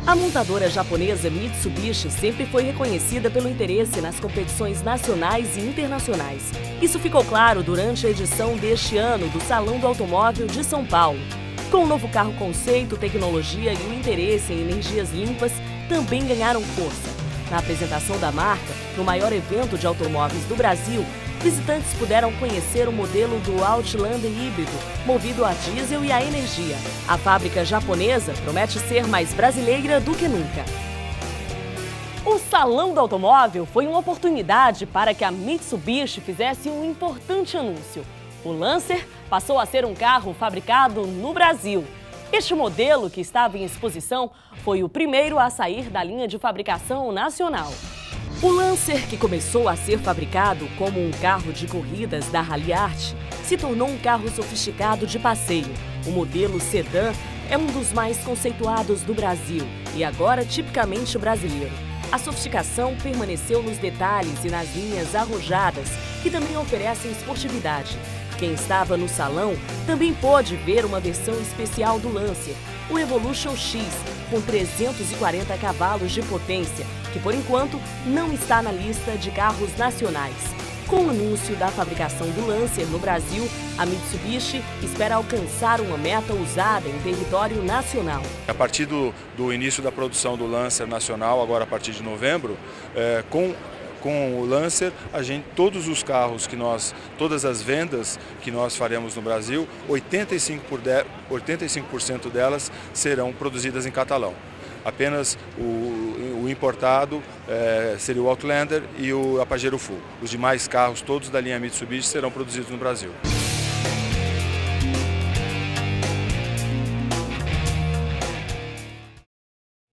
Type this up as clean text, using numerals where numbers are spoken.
A montadora japonesa Mitsubishi sempre foi reconhecida pelo interesse nas competições nacionais e internacionais. Isso ficou claro durante a edição deste ano do Salão do Automóvel de São Paulo. Com o novo carro conceito, tecnologia e o interesse em energias limpas também ganharam força. Na apresentação da marca, no maior evento de automóveis do Brasil, visitantes puderam conhecer o modelo do Outlander híbrido, movido a diesel e a energia. A fábrica japonesa promete ser mais brasileira do que nunca. O Salão do Automóvel foi uma oportunidade para que a Mitsubishi fizesse um importante anúncio. O Lancer passou a ser um carro fabricado no Brasil. Este modelo, que estava em exposição, foi o primeiro a sair da linha de fabricação nacional. O Lancer, que começou a ser fabricado como um carro de corridas da Rally Art, se tornou um carro sofisticado de passeio. O modelo sedã é um dos mais conceituados do Brasil e agora tipicamente brasileiro. A sofisticação permaneceu nos detalhes e nas linhas arrojadas, que também oferecem esportividade. Quem estava no salão também pôde ver uma versão especial do Lancer, o Evolution X, com 340 cavalos de potência, que por enquanto não está na lista de carros nacionais. Com o anúncio da fabricação do Lancer no Brasil, a Mitsubishi espera alcançar uma meta usada em território nacional. A partir do início da produção do Lancer nacional, agora a partir de novembro, com o Lancer, todos os carros todas as vendas que nós faremos no Brasil, 85% delas serão produzidas em Catalão. Apenas o importado seria o Outlander e a Pajero Full. Os demais carros, todos da linha Mitsubishi, serão produzidos no Brasil.